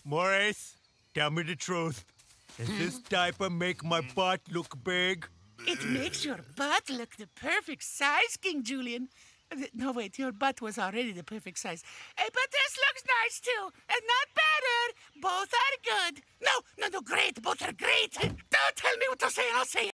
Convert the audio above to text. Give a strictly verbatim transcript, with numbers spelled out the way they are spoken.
Maurice, tell me the truth. Does this diaper make my butt look big? It makes your butt look the perfect size, King Julian. Uh, No, wait, your butt was already the perfect size. Uh, but this looks nice, too. And not better. Both are good. No, no, no, great. Both are great. Don't tell me what to say, and I'll say it.